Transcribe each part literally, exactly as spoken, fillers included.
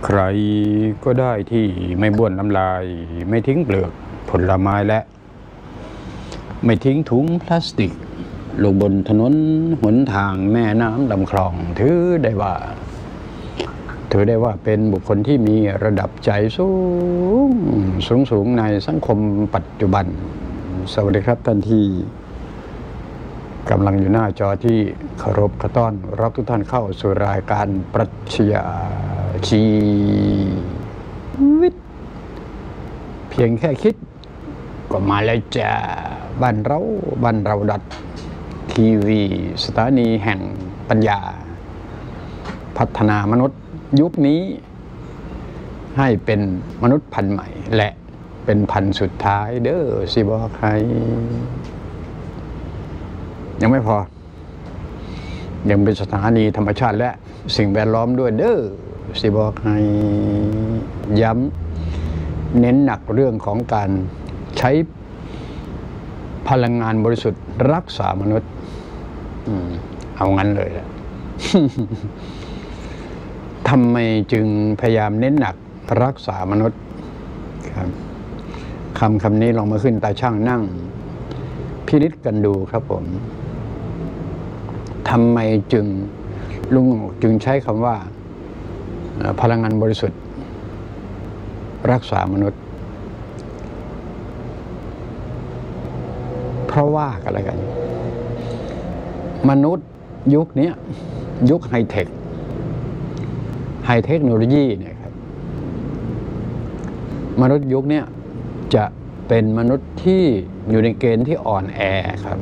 ใครก็ได้ที่ไม่บ้วนน้ำลายไม่ทิ้งเปลือกผลไม้และไม่ทิ้งถุงพลาสติกลงบนถนนหนทางแม่น้ำลำคลองถือได้ว่าถือได้ว่าเป็นบุคคลที่มีระดับใจสูงสูงสูงในสังคมปัจจุบันสวัสดีครับท่านที่กำลังอยู่หน้าจอที่เคารพขอต้อนรับทุกท่านเข้าสู่รายการปรัชญาชีวิตเพียงแค่คิดก็มาแล้วจ้าบ้านเราบ้านเราดัดทีวีสถานีแห่งปัญญาพัฒนามนุษย์ยุคนี้ให้เป็นมนุษย์พันธุ์ใหม่และเป็นพันธุ์สุดท้ายเด้อสิบอกใครยังไม่พอยังเป็นสถานีธรรมชาติและสิ่งแวดล้อมด้วยเด้อสิบอกให้ย้ำเน้นหนักเรื่องของการใช้พลังงานบริสุทธิ์รักษามนุษย์เอางั้นเลยแหละ ทำไมจึงพยายามเน้นหนักรักษามนุษย์ครับคำคำนี้ลองมาขึ้นตาช่างนั่งพินิจกันดูครับผมทำไมจึงลุงจึงใช้คำว่าพลังงานบริสุทธิ์รักษามนุษย์เพราะว่าอะไรกันมนุษย์ยุคนี้ยุคไฮเทคไฮเทคโนโลยีเนี่ยครับมนุษย์ยุคนี้จะเป็นมนุษย์ที่อยู่ในเกณฑ์ที่อ่อนแอครับ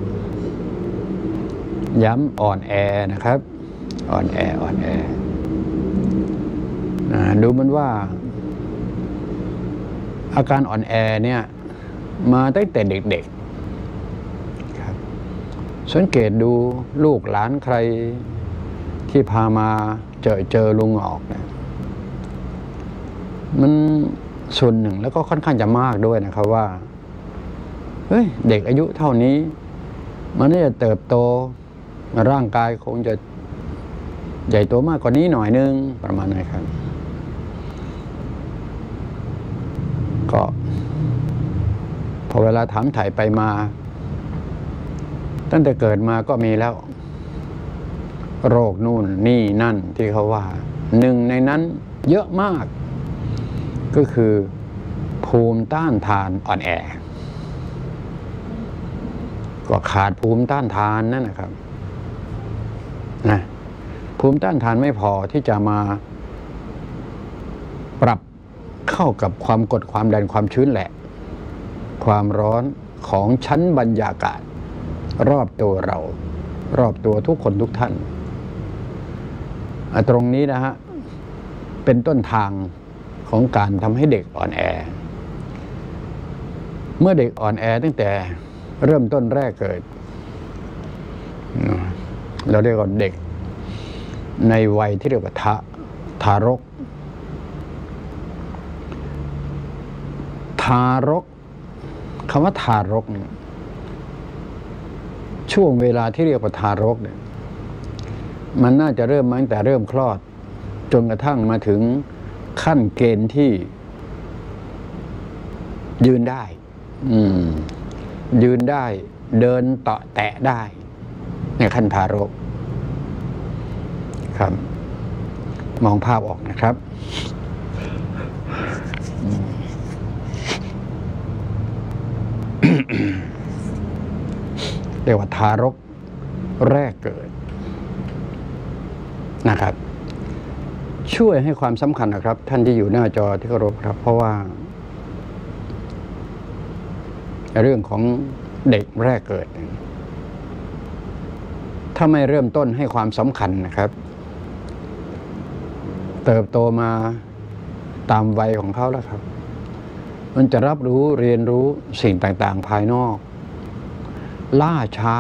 ย้ำอ่อนแอนะครับอ่อนแออ่อนแอดูมันว่าอาการอ่อนแอเนี่ยมาตั้งแต่เด็กๆครับสังเกตดูลูกหลานใครที่พามาเจอเจอลุงออกเนี่ยมันส่วนหนึ่งแล้วก็ค่อนข้างจะมากด้วยนะครับว่าเฮ้ยเด็กอายุเท่านี้มันน่าจะเติบโตร่างกายคงจะใหญ่โตมากกว่านี้หน่อยนึงประมาณนั้นครับก็พอเวลาถามถ่ายไปมาตั้งแต่เกิดมาก็มีแล้วโรคนู่นนี่นั่นที่เขาว่าหนึ่งในนั้นเยอะมากก็คือภูมิต้านทานอ่อนแอก็ขาดภูมิต้านทานนั่นนะครับนะภูมิต้านทานไม่พอที่จะมาปรับเข้ากับความกดความดันความชื้นแหละความร้อนของชั้นบรรยากาศรอบตัวเรารอบตัวทุกคนทุกท่านตรงนี้นะฮะเป็นต้นทางของการทำให้เด็กอ่อนแอเมื่อเด็กอ่อนแอตั้งแต่เริ่มต้นแรกเกิดเราเรียกว่าเด็กในวัยที่เรียกว่าทะทารกทารกคำว่าทารกเนี่ยช่วงเวลาที่เรียกว่าทารกเนี่ยมันน่าจะเริ่มมาตั้งแต่เริ่มคลอดจนกระทั่งมาถึงขั้นเกณฑ์ที่ยืนได้อืมยืนได้เดินเตาะแตะได้ในขั้นทารกครับมองภาพออกนะครับเรียกว่าทารกแรกเกิดนะครับช่วยให้ความสำคัญนะครับท่านที่อยู่หน้าจอที่เคารพครับเพราะว่าเรื่องของเด็กแรกเกิดถ้าไม่เริ่มต้นให้ความสำคัญนะครับเติบโตมาตามวัยของเขาแล้วครับมันจะรับรู้เรียนรู้สิ่งต่างๆภายนอกล่าช้า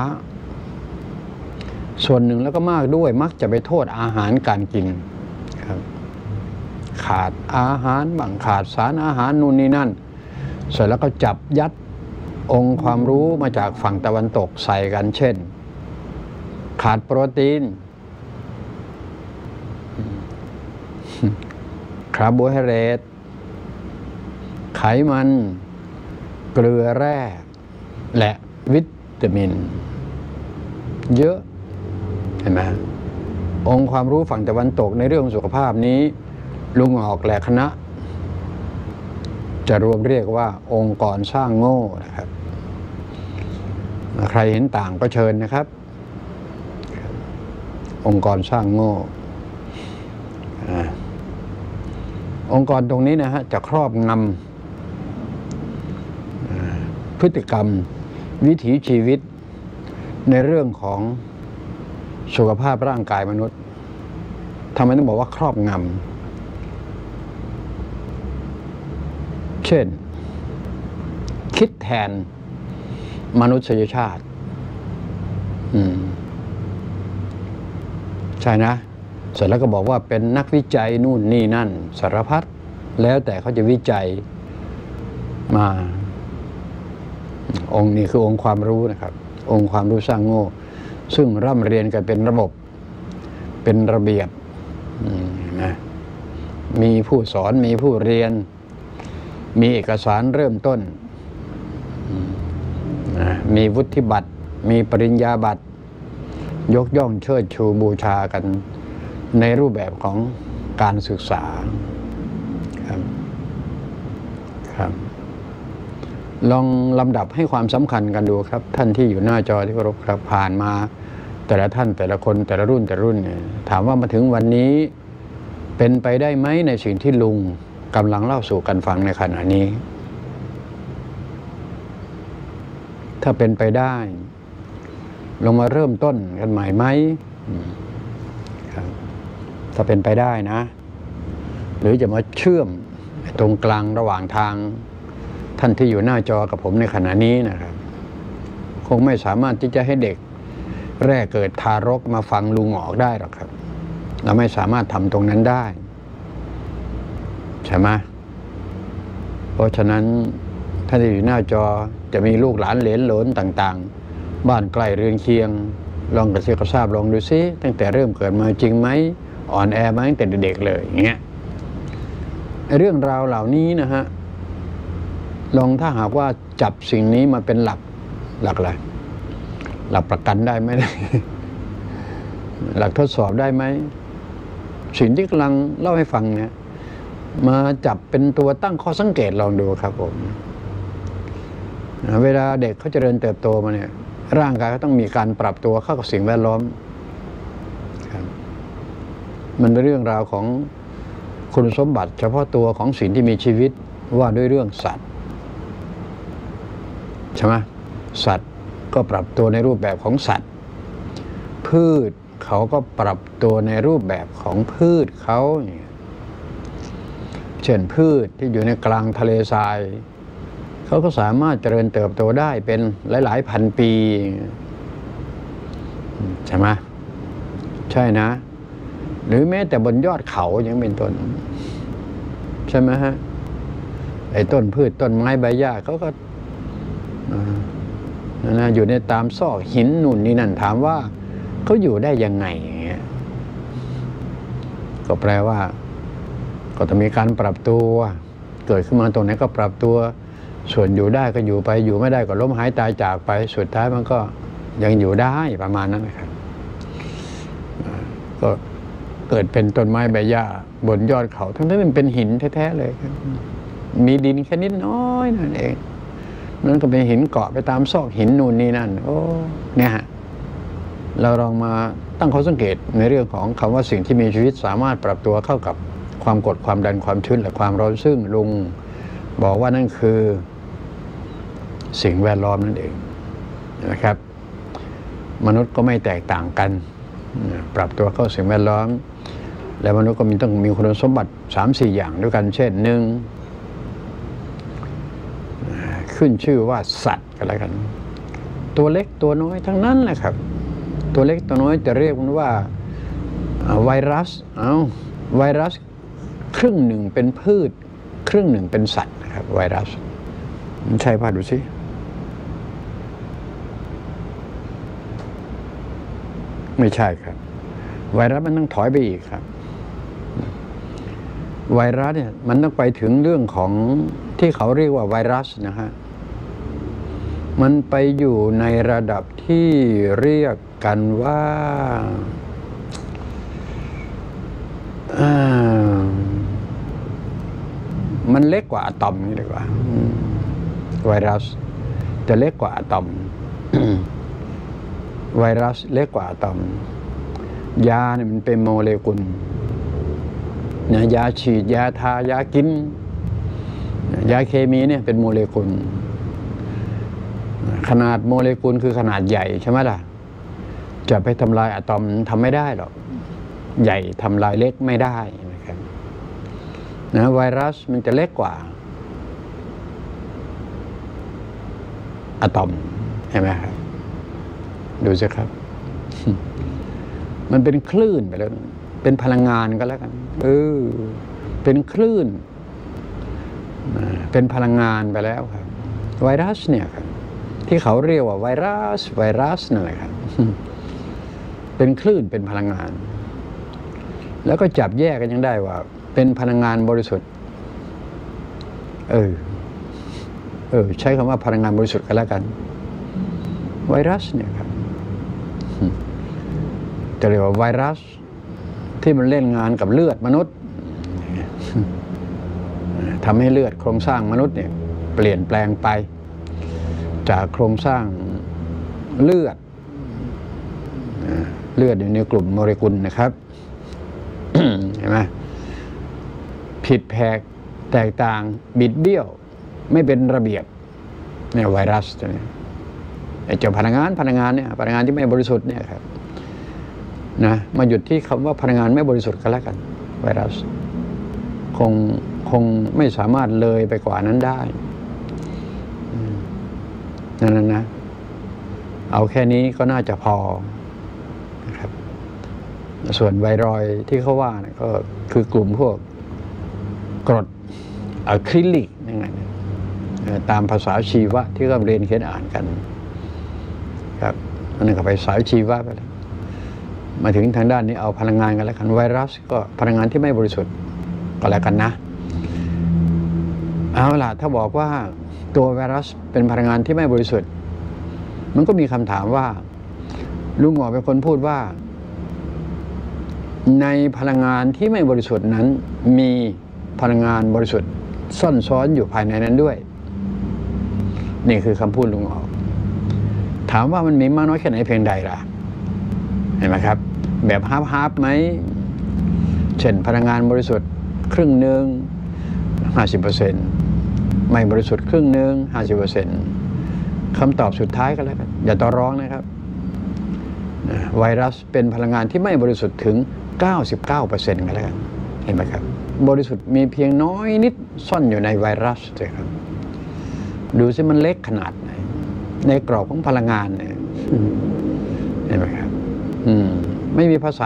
ส่วนหนึ่งแล้วก็มากด้วยมักจะไปโทษอาหารการกินครับขาดอาหารบางขาดสารอาหารนู่นนี่นั่นเสร็จแล้วก็จับยัดองค์ความรู้มาจากฝั่งตะวันตกใส่กันเช่นขาดโปรตีน คคาร์โบไฮเดรตไขมันเกลือแร่และวิตามินเยอะเห็นไหมองค์ความรู้ฝั่งตะวันตกในเรื่องสุขภาพนี้ลุงออกและคณะจะรวมเรียกว่าองค์กรสร้างโง่นะครับใครเห็นต่างก็เชิญนะครับองค์กรสร้างโง่องค์กรตรงนี้นะฮะจะครอบงำพฤติกรรมวิถีชีวิตในเรื่องของสุขภาพร่างกายมนุษย์ทำไมต้องบอกว่าครอบงำเช่นคิดแทนมนุษยชาติอืมใช่นะเสร็จแล้วก็บอกว่าเป็นนักวิจัยนู่นนี่นั่นสารพัดแล้วแต่เขาจะวิจัยมาองค์นี้คือองค์ความรู้นะครับองค์ความรู้สร้างโง่ซึ่งร่ำเรียนกันเป็นระบบเป็นระเบียบนะมีผู้สอนมีผู้เรียนมีเอกสารเริ่มต้นนะมีวุฒิบัตรมีปริญญาบัตรยกย่องเชิดชูบูชากันในรูปแบบของการศึกษาครับครับลองลำดับให้ความสำคัญกันดูครับท่านที่อยู่หน้าจอที่เคารพครับผ่านมาแต่ละท่านแต่ละคนแต่ละรุ่นแต่ละรุ่นเนี่ยถามว่ามาถึงวันนี้เป็นไปได้ไหมในสิ่งที่ลุงกำลังเล่าสู่กันฟังในขณะนี้ถ้าเป็นไปได้ลงมาเริ่มต้นกันใหม่ไหมครับถ้าเป็นไปได้นะหรือจะมาเชื่อมตรงกลางระหว่างทางท่านที่อยู่หน้าจอกับผมในขณะนี้นะครับคงไม่สามารถที่จะให้เด็กแรกเกิดทารกมาฟังลุงออกได้หรอกครับเราไม่สามารถทำตรงนั้นได้ใช่ไหมเพราะฉะนั้นท่านที่อยู่หน้าจอจะมีลูกหลานเหลนโหลนต่างๆบ้านใกล้เรือนเคียงลองกระซิบกระซาบลองดูซิตั้งแต่เริ่มเกิดมาจริงไหมอ่อนแอมาตั้งแต่เด็กๆเลยอย่างเงี้ยเรื่องราวเหล่านี้นะฮะลองถ้าหากว่าจับสิ่งนี้มาเป็นหลักหลักอะไรหลักประกันได้ไหม หลักทดสอบได้ไหมสิ่งที่กำลังเล่าให้ฟังเนี่ยมาจับเป็นตัวตั้งข้อสังเกตลองดูครับผมเวลาเด็กเขาเจริญเติบโตมาเนี่ยร่างกายเขาต้องมีการปรับตัวเข้ากับสิ่งแวดล้อมมันเป็นเรื่องราวของคุณสมบัติเฉพาะตัวของสิ่งที่มีชีวิตว่าด้วยเรื่องสัตว์ใช่ไหมสัตว์ก็ปรับตัวในรูปแบบของสัตว์พืชเขาก็ปรับตัวในรูปแบบของพืชเขาเช่นพืชที่อยู่ในกลางทะเลทรายเขาก็สามารถเจริญเติบโตได้เป็นหลายๆพันปีใช่ไหมใช่นะหรือแม้แต่บนยอดเขายังเป็นต้นใช่ไหมฮะไอ้ต้นพืชต้นไม้ใบหญ้าเขาก็นะอยู่ในตามซอกหินนู่นนี่นั่นถามว่าเขาอยู่ได้ยังไงอย่างเงี้ยก็แปลว่าก็ต้องมีการปรับตัวเกิดขึ้นมาตรงไหนก็ปรับตัวส่วนอยู่ได้ก็อยู่ไปอยู่ไม่ได้ก็ล้มหายตายจากไปสุดท้ายมันก็ยังอยู่ได้ประมาณนั้นนะครับก็เกิดเป็นต้นไม้ใบหญ้าบนยอดเขาทั้งที่มันเป็นหินแท้ๆเลยมีดินแค่นิดน้อยนั่นเองนั่นก็เป็นหินเกาะไปตามซอกหินนู่นนี่นั่นโอ้เนี่ยฮะเราลองมาตั้งข้อสังเกตในเรื่องของคำว่าสิ่งที่มีชีวิตสามารถปรับตัวเข้ากับความกดความดันความชื้นและความร้อนซึ่งลุงบอกว่านั่นคือสิ่งแวดล้อมนั่นเองนะครับมนุษย์ก็ไม่แตกต่างกันปรับตัวเข้าสิ่งแวดล้อมและมนุษย์ก็มีต้องมีคุณสมบัติ สามสี่ อย่างด้วยกันเช่นหนึ่งขึ้นชื่อว่าสัตว์กันแล้วกันตัวเล็กตัวน้อยทั้งนั้นแหละครับตัวเล็กตัวน้อยจะเรียกมันว่าไวรัสเอาไวรัสครึ่งหนึ่งเป็นพืชครึ่งหนึ่งเป็นสัตว์นะครับไวรัสมันใช่ป่ะดูสิไม่ใช่ครับไวรัสมันต้องถอยไปอีกครับไวรัสเนี่ยมันต้องไปถึงเรื่องของที่เขาเรียกว่าไวรัสนะฮะมันไปอยู่ในระดับที่เรียกกันว่ามันเล็กกว่าอะตอมนี่ดีกว่าไวรัสจะเล็กกว่าอะตอม ไวรัสเล็กกว่าอะตอมยาเนี่ยมันเป็นโมเลกุลนะยาฉีดยาทายากินยาเคมีเนี่ยเป็นโมเลกุลขนาดโมเลกุลคือขนาดใหญ่ใช่ไหมล่ะจะไปทำลายอะตอมทำไม่ได้หรอกใหญ่ทำลายเล็กไม่ได้นะครับนะไวรัสมันจะเล็กกว่าอะตอมเห็นไหมครับดูสิครับ มันเป็นคลื่นไปแล้วเป็นพลังงานก็แล้วกันเออเป็นคลื่นเป็นพลังงานไปแล้วครับไวรัสเนี่ยครับที่เขาเรียกว่าไวรัสไวรัสนั่นแหละครับ เป็นคลื่นเป็นพลังงานแล้วก็จับแยกกันยังได้ว่าเป็นพลังงานบริสุทธิ์เออเออใช้คำว่าพลังงานบริสุทธิ์กันแล้วกันไวรัสเนี่ยครับจะเรียกว่าไวรัสที่มันเล่นงานกับเลือดมนุษย์ทำให้เลือดโครงสร้างมนุษย์เนี่ยเปลี่ยนแปลงไปจากโครงสร้างเลือดเลือดอยู่ในกลุ่มโมเลกุลนะครับ เห็นไหมผิดแผกแตกต่างบิดเบี้ยวไม่เป็นระเบียบเนี่ยไวรัสตัวนี้ไอ้เจ้าพลังงานพลังงานเนี่ยพลังงานที่ไม่บริสุทธิ์เนี่ยครับนะมาหยุดที่คำว่าพลังงานไม่บริสุทธิ์กันแล้วกันไวรัสคงคงไม่สามารถเลยไปกว่านั้นได้นั่นนะเอาแค่นี้ก็น่าจะพอนะครับส่วนไวรอยด์ที่เขาว่าเนี่ยก็คือกลุ่มพวกกรดอะคริลิกนั่นไงตามภาษาชีวะที่เราเรียนเขียนอ่านกันครับนั่นก็ไปสายชีวะไปแล้วมาถึงทางด้านนี้เอาพลังงานกันแล้วกันไวรัสก็พลังงานที่ไม่บริสุทธิ์ก็แล้วกันนะเอาล่ะถ้าบอกว่าตัวไวรัสเป็นพลังงานที่ไม่บริสุทธิ์มันก็มีคำถามว่าลุงหมอเป็นคนพูดว่าในพลังงานที่ไม่บริสุทธิ์นั้นมีพลังงานบริสุทธิ์ซ่อนซ้อนอยู่ภายในนั้นด้วยนี่คือคำพูดลุงหมอถามว่ามันมีมากน้อยแค่ไหนเพียงใดล่ะเห็นไหมครับแบบฮาร์ฟฮาร์ฟไหมเช่นพลังงานบริสุทธิ์ครึ่งหนึ่งห้าสิบเปอร์เซ็นต์ไม่บริสุทธิ์ครึ่งหนึ่งห้าสิบเปอร์เซ็นต์คำตอบสุดท้ายก็แล้วกันอย่าต่อร้องนะครับไวรัสเป็นพลังงานที่ไม่บริสุทธิ์ถึง เก้าสิบเก้าเปอร์เซ็นต์ กันแล้วกันเห็นไหมครับบริสุทธิ์มีเพียงน้อยนิดซ่อนอยู่ในไวรัสเลยครับดูสิมันเล็กขนาดไหนในกรอบของพลังงานเนี่ยเห็นไหมครับอืมไม่มีภาษา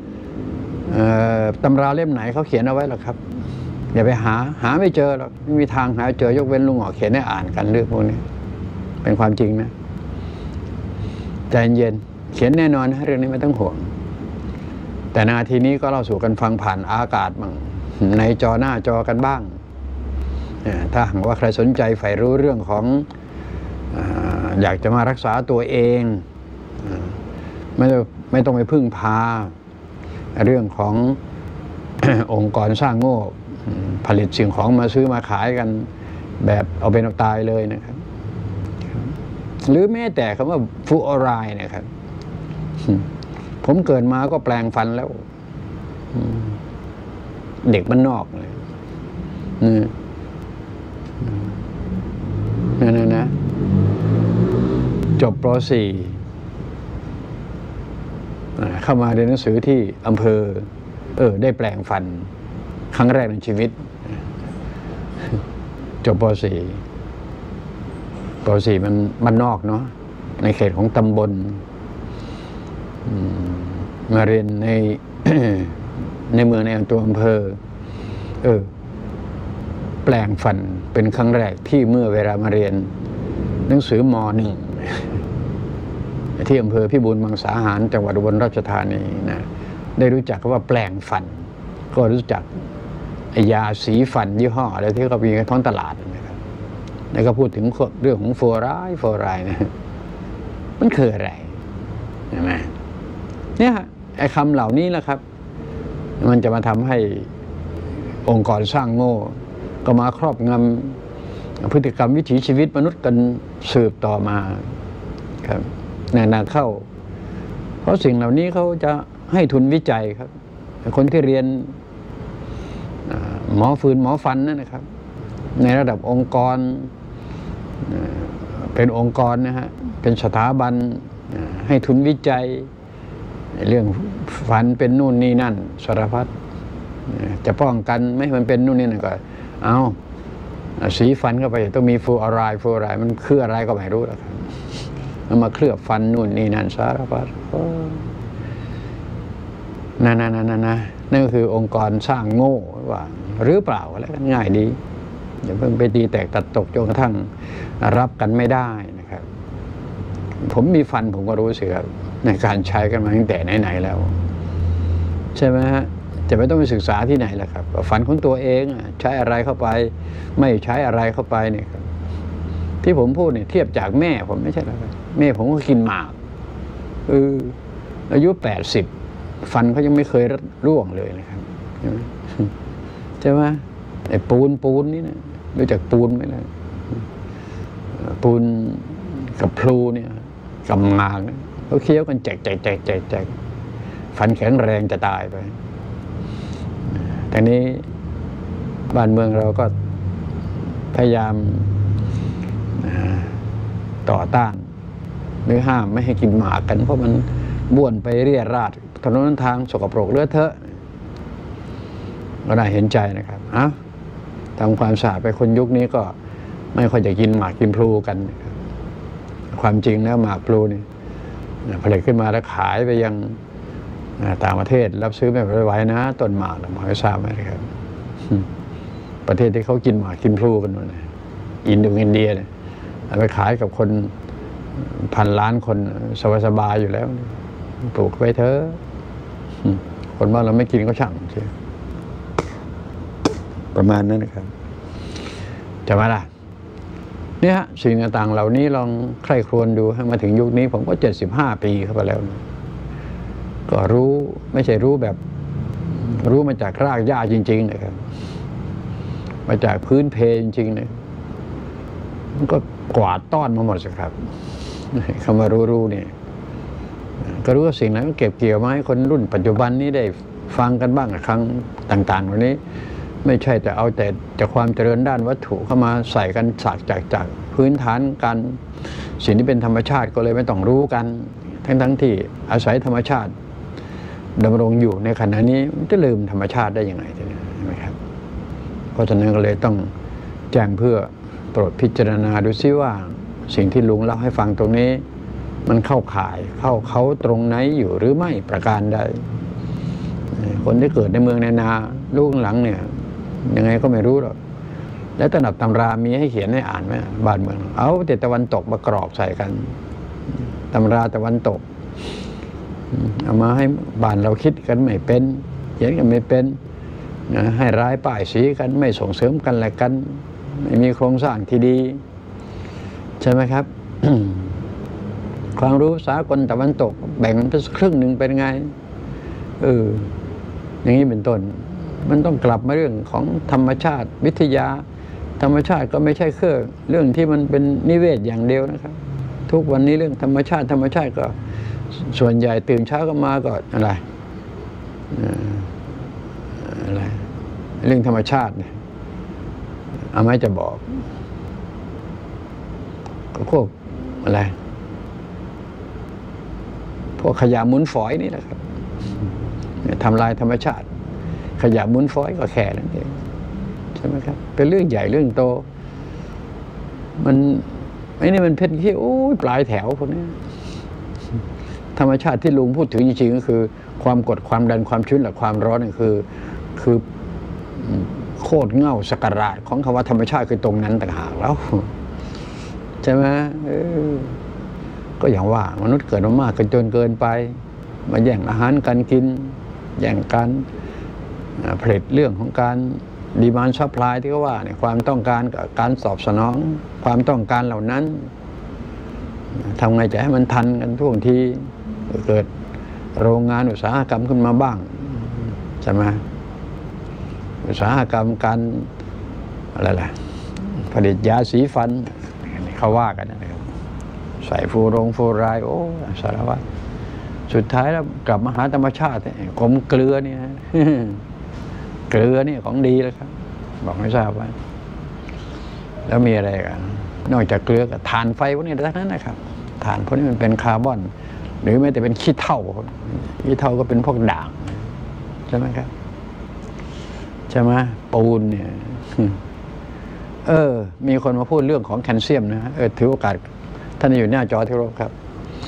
ตำราเล่มไหนเขาเขียนเอาไว้หรอกครับอย่าไปหาหาไม่เจอหรอกไม่มีทางหาเจอยกเว้นลุงหมอเขียนให้อ่านกันเรื่องพวกนี้เป็นความจริงนะใจเย็นเขียนแน่นอนนะเรื่องนี้ไม่ต้องห่วงแต่นาทีนี้ก็เล่าสู่กันฟังผ่านอากาศบ้างในจอหน้าจอกันบ้างถ้าหากว่าใครสนใจใฝ่รู้เรื่องของอยากจะมารักษาตัวเองไม่ไม่ต้องไปพึ่งพาเรื่องของ องค์กรสร้างโง่ผลิตสิ่งของมาซื้อมาขายกันแบบเอาเป็นเอาตายเลยนะครับหรือแม้แต่คำว่าฟลูออไรด์นะครับผมเกิดมาก็แปลงฟันแล้วเด็กบ้านนอกเลยนี่นะนะจบป.สี่ เข้ามาเรียนหนังสือที่อำเภอเออได้แปลงฟันครั้งแรกในชีวิตจบป.สี่ ป.สี่ มันบ้านนอกเนาะในเขตของตำบลมาเรียนใน ในเมืองในตัวอำเภอเออแปลงฟันเป็นครั้งแรกที่เมื่อเวลามาเรียนหนังสือม.หนึ่ง ที่อำเภอพิบูลมังสาหารจังหวัดอุบลราชธานีนะได้รู้จักคำว่าแปลงฟันก็รู้จักไอยาสีฟันยี่ห้ออะไรที่เขามีในท้องตลาดนะครับแล้วก็พูดถึงเรื่องของฟลูออไรด์ฟลูออไรด์นะมันคืออะไรใช่ไหมเนี่ยไอ้คำเหล่านี้แหละครับมันจะมาทำให้องค์กรสร้างโง่ก็มาครอบงำพฤติกรรมวิถีชีวิตมนุษย์กันสืบต่อมาครับนานๆเข้าเพราะสิ่งเหล่านี้เขาจะให้ทุนวิจัยครับคนที่เรียนหมอฟืนหมอฟันนั่นนะครับในระดับองค์กรเป็นองค์กรนะฮะเป็นสถาบันให้ทุนวิจัยเรื่องฟันเป็นนู่นนี่นั่นสารพัดจะป้องกันไม่ให้มันเป็นนู่นนี่นั่นก็เอาสีฟันเข้าไปต้องมีฟลูออไรด์ฟลูออไรด์มันคืออะไรก็ไม่รู้แล้วครับมันมาเคลือบฟันนู่นนี่นั่นสารพัดนั่นนั่นนั่นนั่นนั่นก็คือองค์กรสร้างโง่ว่าหรือเปล่าอะไรกันง่ายดีอย่าเพิ่งไปตีแตกตัดตกจนกระทั่งรับกันไม่ได้นะครับผมมีฟันผมก็รู้สึกในการใช้กันมาตั้งแต่ไหนๆแล้วใช่ไหมฮะจะไม่ต้องไปศึกษาที่ไหนล่ะครับฟันของตัวเองใช้อะไรเข้าไปไม่ใช้อะไรเข้าไปเนี่ยครับที่ผมพูดเนี่ยเทียบจากแม่ผมไม่ใช่หรอกแม่ผมก็กินหมากเอออายุแปดสิบฟันเขายังไม่เคยร่วงเลยนะครับใช่ไหมใช่ไหมไอ้ปูนปูนนี่นะรู้จักปูนไหมล่ะปูนกับพลูเนี่ยกับหมากเขาเคี้ยวกันแจกแจกแจกแจกแจกฟันแข็งแรงจะตายไปแต่นี้บ้านเมืองเราก็พยายามต่อต้านหรือห้ามไม่ให้กินหมากกันเพราะมันบ้วนไปเรี่ยราดถนนทางสกปรกเลือดเทอะก็น่าเห็นใจนะครับอ่ะทำความสะอาดไปคนยุคนี้ก็ไม่ค่อยจะกินหมากกินพลูกันความจริงแล้วหมากพลูนี่ผลิตขึ้นมาแล้วขายไปยังต่างประเทศรับซื้อไม่ไหวนะต้นหมากหมากไม่ทราบไหมครับประเทศที่เขากินหมากกินพลูกันนู่นอินโดอินเดียเนี่ยเอาไปขายกับคนพันล้านคนสบายๆอยู่แล้วปลูกไว้เถอะคนบ้านเราไม่กินก็ช่างใช่ประมาณนั้นนะครับจะมาล่ะเนี่ยฮะสิ่งต่างๆเหล่านี้ลองใคร่ครวญดูให้มาถึงยุคนี้ผมก็เจ็ดสิบห้าปีเข้าไปแล้วก็รู้ไม่ใช่รู้แบบรู้มาจากรากหญ้าจริงๆนะครับมาจากพื้นเพจริงๆเนี่ยมันก็กวาดต้อนมาหมดสิครับคำว่ารู้ๆเนี่ยก็รู้ว่าสิ่งนั้นก็เก็บเกี่ยวมาให้คนรุ่นปัจจุบันนี้ได้ฟังกันบ้างครั้งต่างๆเหล่านี้ไม่ใช่แต่เอาแต่จากความเจริญด้านวัตถุเข้ามาใส่กันฉากจากจากพื้นฐานการสิ่งที่เป็นธรรมชาติก็เลยไม่ต้องรู้กันทั้งๆที่อาศัยธรรมชาติดำรงอยู่ในขณะนี้มันจะลืมธรรมชาติได้ยังไงใช่ไหมครับเพราะฉะนั้นก็เลยต้องแจ้งเพื่อโปรดพิจารณาดูซิว่าสิ่งที่ลุงเล่าให้ฟังตรงนี้มันเข้าข่ายเข้าเขาตรงไหนอยู่หรือไม่ประการใดคนที่เกิดในเมืองในนาลูกหลังเนี่ยยังไงก็ไม่รู้หรอกแล้วตำรับตำรามีให้เขียนให้อ่านไหมบ้านเมืองเอาแต่ตะวันตกมากรอกใส่กันตำราตะวันตกเอามาให้บ้านเราคิดกันไม่เป็นเขียนกันไม่เป็นนะให้ร้ายป้ายสีกันไม่ส่งเสริมกันและกันไม่มีโครงสร้างที่ดีใช่ไหมครับ ความรู้สากลตะวันตกแบ่งเป็นครึ่งหนึ่งเป็นไงเอออย่างนี้เป็นต้นมันต้องกลับมาเรื่องของธรรมชาติวิทยาธรรมชาติก็ไม่ใช่แค่เรื่องที่มันเป็นนิเวศอย่างเดียวนะครับทุกวันนี้เรื่องธรรมชาติธรรมชาติก็ส่วนใหญ่ตื่นเช้าก็มาก็อะไรอะไรเรื่องธรรมชาติเนี่ยเอาไม่จะบอกก็พวกอะไรพวกขยะมูลฝอยนี่แหละครับทำลายธรรมชาติขยะมูลฝอยก็แค่นั้นเองใช่ไหมครับเป็นเรื่องใหญ่เรื่องโตมันไอ้นี่มันเพชรที่โอ้ยปลายแถวคนนี้ธรรมชาติที่ลุงพูดถึงจริงๆก็คือความกดความดันความชื้นและความร้อนนี่คือคือโคตรเง่าสักการะของคำว่าธรรมชาติคือตรงนั้นต่างหากแล้วใช่ไหมก็อย่างว่ามนุษย์เกิดมามากเกินจนเกินไปมาแย่งอาหารการกินแย่งการผลิตเรื่องของการดีมานด์ซัพพลายที่เขาว่าเนี่ยความต้องการกับการตอบสนองความต้องการเหล่านั้นทำไงจะให้มันทันกันท่วงทีเกิดโรงงานอุตสาหกรรมขึ้นมาบ้างใช่ไหมอุตสาหกรรมการอะไรล่ะผลิตยาสีฟันเขาว่ากันนะครับใส่ฟูรงฟูรายโอ้สารพัดสุดท้ายแล้วกลับมาหาธรรมชาติกลมเกลือเนี่ยเกลือนี่ของดีเลยครับบอกไม่ทราบว่าแล้วมีอะไรกันนอกจากเกลือกับถ่านไฟพวกนี้ทั้งนั้นนะครับถ่านพวกนี้มันเป็นคาร์บอนหรือแม้แต่เป็นขี้เถ้าขี้เถ้าก็เป็นพวกด่างใช่ไหมครับใช่ไหมปูนเนี่ยเออมีคนมาพูดเรื่องของแคลเซียมนะเออถือโอกาสท่านอยู่หน้าจอที่รบครับ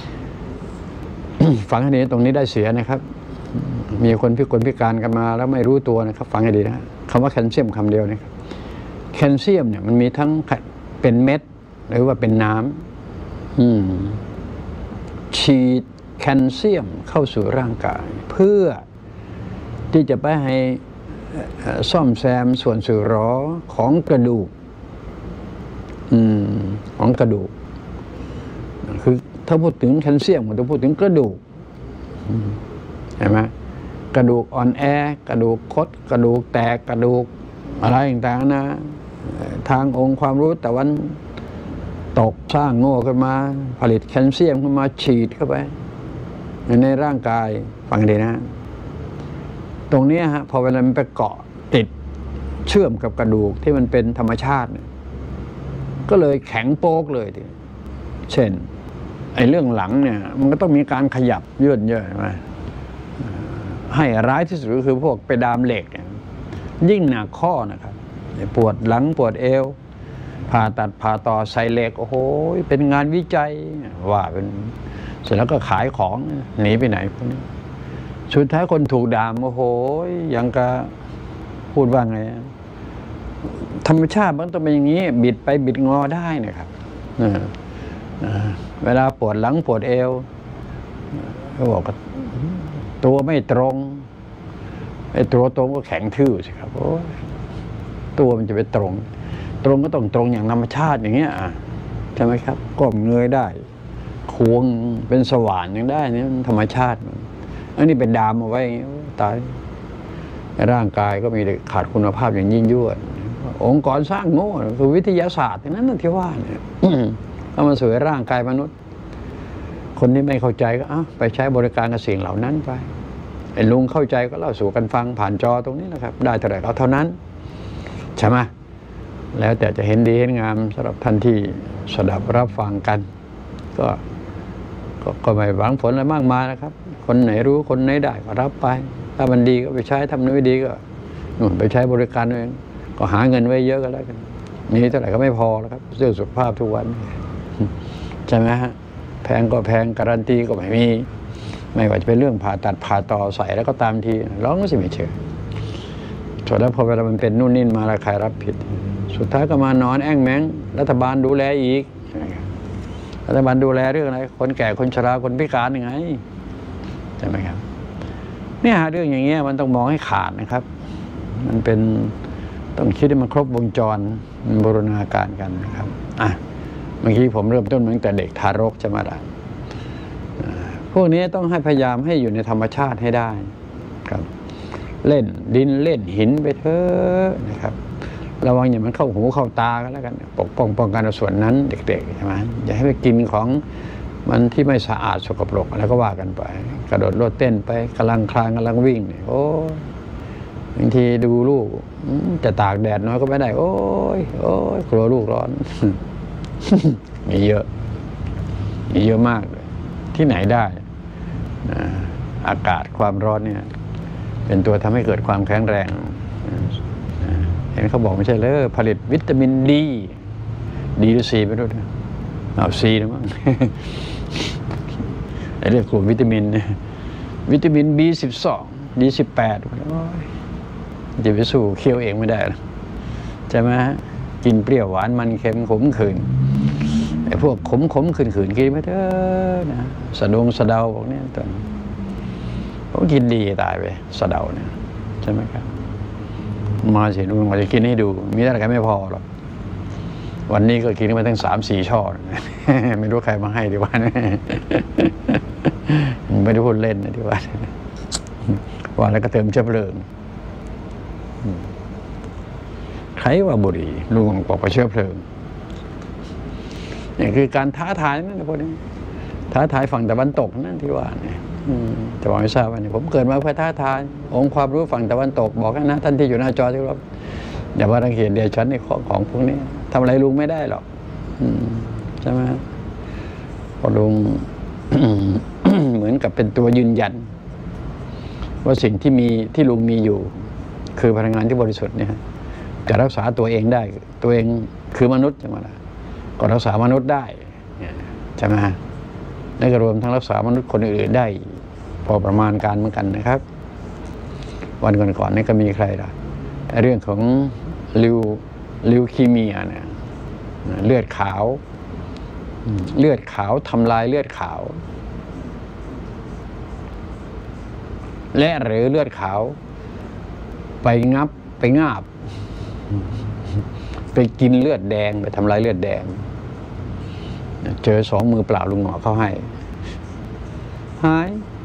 ฟังให้ดีตรงนี้ได้เสียนะครับมีคนพิกลพิการกันมาแล้วไม่รู้ตัวนะครับฟังให้ดีนะคำว่าแคลเซียมคำเดียวนะครับแคลเซียมเนี่ยมันมีทั้งเป็นเม็ดหรือว่าเป็นน้ำอืมฉีดแคลเซียมเข้าสู่ร่างกายเพื่อที่จะไปให้ซ่อมแซมส่วนสึกหรอของกระดูกอืมของกระดูกคือถ้าพูดถึงแคลเซียมก็ต้องพูดถึงกระดูกเห็นไหมกระดูกอ่อนแอกระดูกคดกระดูกแตกกระดูกอะไรต่างๆนะทางองค์ความรู้แต่วันตกสร้างโง่ขึ้นมาผลิตแคลเซียมขึ้นมาฉีดเข้าไปในร่างกายฟังดีนะตรงนี้ฮะพอเวลามันไปเกาะติดเชื่อมกับกระดูกที่มันเป็นธรรมชาติเนี่ยก็เลยแข็งโป๊กเลยทีเช่นไอ้เรื่องหลังเนี่ยมันก็ต้องมีการขยับยืดเยอะใช่ไหมให้ร้ายที่สุดก็คือพวกไปดามเหล็กยิ่งหนักข้อนะครับปวดหลังปวดเอวผ่าตัดผ่าต่อใส่เหล็กโอ้โหเป็นงานวิจัยว่าเป็นเสร็จแล้วก็ขายของหนีไปไหนพวกนี้สุดท้ายคนถูกดามโอ้โหยังกะพูดว่าไงธรรมชาติมันต้องเป็นอย่างนี้บิดไปบิดงอได้นะครับเวลาปวดหลังปวดเอวเขาบอกว่าตัวไม่ตรงไอ้ตัวตรงก็แข็งทื่อสิครับโอ้ตัวมันจะไปตรงตรงก็ต้องตรงอย่างธรรมชาติอย่างเงี้ยใช่ไหมครับก้มเงยได้ควงเป็นสว่านยังได้นี่ธรรมชาติอันนี้เป็นดามเอาไว้ตายร่างกายก็มีขาดคุณภาพอย่างยิ่งยวดองค์กรสร้างโง่คือวิทยาศาสตร์นั้นนั่นที่ว่าเนี่ยเอามาสวยร่างกายมนุษย์คนที่ไม่เข้าใจก็ไปใช้บริการกับสิ่งเหล่านั้นไปไอ้ลุงเข้าใจก็เล่าสู่กันฟังผ่านจอตรงนี้นะครับได้เท่าไหร่ก็เท่านั้นใช่ไหมแล้วแต่จะเห็นดีเห็นงามสำหรับท่านที่สดับรับฟังกันก็ก็ไม่หวังผลอะไรมากมายนะครับคนไหนรู้คนไหนได้ก็รับไปถ้ามันดีก็ไปใช้ทำไม่ดีก็นู่นไปใช้บริการเองก็หาเงินไว้เยอะกันแล้วกันมีเท่าไหร่ก็ไม่พอแล้วครับเรื่องสุขภาพทุกวันใช่ไหมฮะแพงก็แพงการันตีก็ไม่มีไม่ว่าจะเป็นเรื่องผ่าตัดผ่าต่อใส่แล้วก็ตามทีร้องก็สิไม่เชื่อส่วนแล้วพอเวลามันเป็นนู่นนี่มาแล้วใครรับผิดสุดท้ายก็มานอนแอ่งแมงรัฐบาลดูแลอีกรัฐบาลดูแลเรื่องอะไรคนแก่คนชราคนพิการยังไงใช่ไหมครับเนี่ยเรื่องอย่างเงี้ยมันต้องมองให้ขาดนะครับมันเป็นต้องคิดให้มันครบวงจรมันบูรณาการกันนะครับอ่ะเมื่อกี้ผมเริ่มต้นตั้งแต่เด็กทารกใช่ไหมล่ะพวกนี้ต้องให้พยายามให้อยู่ในธรรมชาติให้ได้ครับเล่นดินเล่นหินไปเถอะนะครับระวังอย่ามันเข้าหูเข้าตากันแล้วกันปกป้องป้องกันส่วนนั้นเด็กๆใช่ไหมอย่าให้ไปกินของมันที่ไม่สะอาดสกปรกแล้วก็ว่ากันไปกระโดดโลดเต้นไปกำลังคลานกำลังวิ่งเนี่ยโอ้บางทีดูลูกจะตากแดดน้อยก็ไม่ได้โอ้ยโอ้ยกลัวลูกร้อน มีเยอะมีเยอะมากเลยที่ไหนได้อากาศความร้อนเนี่ยเป็นตัวทำให้เกิดความแข็งแรงเห็นเขาบอกไม่ใช่เลยผลิตวิตามินดีดีหรือซีไปด้วยเอาซีนะมั้งไอ้เรื่องกลุ่มวิตามินวิตามิน บี สิบสอง บี สิบแปดจะไปสู้เคี้ยวเองไม่ได้หรอกใช่ไหมกินเปรี้ยวหวานมันเค็มขมขื่นไอ้พวกขมขมขื่นขื่นกินไม่ได้นะสะดวงสะเดาพวกนี้ตอนผมกินดีตายไปสะเดาเนี่ยใช่ไหมครับมาสิลุงมาจะกินให้ดูมีอะไรกันไม่พอหรอกวันนี้ก็กินไปตั้งสามสี่ช่อไม่รู้ใครมาให้ดีว่าไม่ได้พูดเล่นนะดีว่าว่าแล้วก็เติมเชื้อเพลิงใครว่าบุหรี่ลุงบอกว่าเชื้อเพลิงนี่คือการท้าทายนั่นนะพวกนี้ท้าทายฝั่งตะวันตกนั่นที่ว่าเนี่ยจะบอกไม่ทราบว่าเนี่ยผมเกิดมาเพื่อท้าทายองค์ความรู้ฝั่งตะวันตกบอกนะท่านที่อยู่หน้าจอที่รับอย่าว่ารังเกียจเดียฉันในของของพวกนี้ทำอะไรลุงไม่ได้หรอกใช่ไหมพอลุง เหมือนกับเป็นตัวยืนยันว่าสิ่งที่มีที่ลุงมีอยู่คือพลังงานที่บริสุทธิ์เนี่ยจะรักษาตัวเองได้ตัวเองคือมนุษย์ใช่ไหมล่ะก็รักษามนุษย์ได้ใช่ไหมและก็รวมทั้งรักษามนุษย์คนอื่นได้พอประมาณการเหมือนกันนะครับวันก่อนๆนี่ก็มีใครล่ะเรื่องของลิวลิวคีเมียเนี่ยเลือดขาวเลือดขาวทำลายเลือดขาวและหรือเลือดขาวไปงับไปงาบไปกินเลือดแดงไปทำลายเลือดแดงเจอสองมือเปล่าลุงหมอเขาให้หาย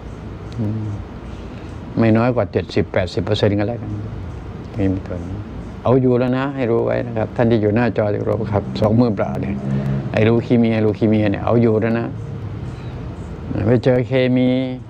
ไม่น้อยกว่าเจ็ดสิบแปดสิบเปอร์เซ็นต์กันแล้วกันมีตัวนี้เอาอยู่แล้วนะให้รู้ไว้นะครับท่านที่อยู่หน้าจอที่รู้ครับสองมือเปล่าเนี่ยไอ้ลูคีเมียลูคีเมียเนี่ยเอาอยู่แล้วนะไปเจอเคมี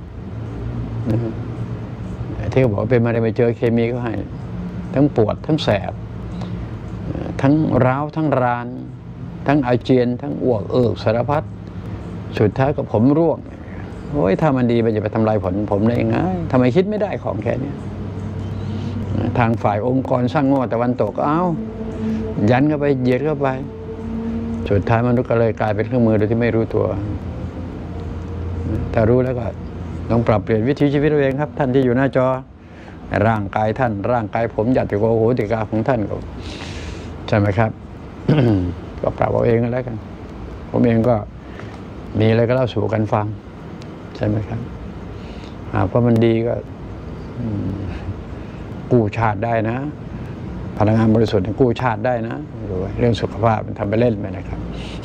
ที่เขาบอกเป็นมาได้ไปเจอเคมีก็ให้ทั้งปวดทั้งแสบทั้งร้าวทั้งรานทั้งอาเจียนทั้งอ้วกเอิกสารพัดสุดท้ายก็ผมร่วงโอ้ยถ้ามันดีมันจะไปทำลายผลผมได้ยังไงทำไมคิดไม่ได้ของแค่นี้ทางฝ่ายองค์กรสร้างโง่ตะวันตกเอายันเข้าไปเหยียดเข้าไปสุดท้ายมนุษย์ก็เลยกลายเป็นเครื่องมือโดยที่ไม่รู้ตัวแต่รู้แล้วก็ต้องปรับเปลี่ยนวิถีชีวิตตัวเองครับท่านที่อยู่หน้าจอร่างกายท่านร่างกายผมหยัดติโกโหติกาของท่านก็ใช่ไหมครับ ก็ปรับเอาเองก็แล้วกันผมเองก็มีอะไรก็เล่าสู่กันฟังใช่ไหมครับหากว่ามันดีก็กู้ชาติได้นะพลังงานบริสุทธิ์กู้ชาติได้นะเรื่องสุขภาพมันทำไปเล่นไปนะครับ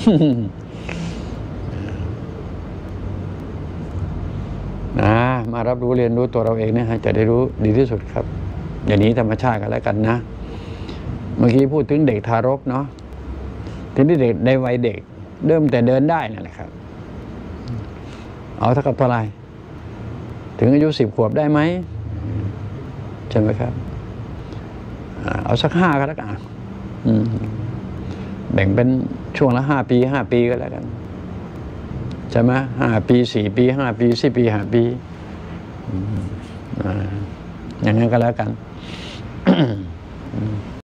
นะมารับรู้เรียนรู้ตัวเราเองนะฮะจะได้รู้ดีที่สุดครับอย่างนี้ธรรมชาติกันแล้วกันนะเมื่อกี้พูดถึงเด็กทารกเนาะถึงที่เด็กในวัยเด็กเริ่มแต่เดินได้นั่นแหละครับเอาเท่ากับเท่าไหร่ถึงอายุสิบขวบได้ไหมใช่ไหมครับเอาสักห้าก็แล้วกันแบ่งเป็นช่วงละห้าปีห้าปีก็แล้วกันใช่ไหมห้าปีสี่ปีห้าปีสี่ปีห้าปีอย่างนั้นก็แล้วกัน